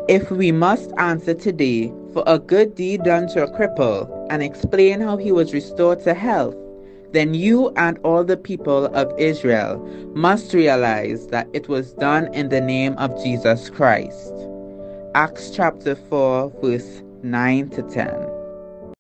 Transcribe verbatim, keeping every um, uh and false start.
If we must answer today for a good deed done to a cripple and explain how he was restored to health, then you and all the people of Israel must realize that it was done in the name of Jesus Christ. Acts chapter four, verse nine to ten.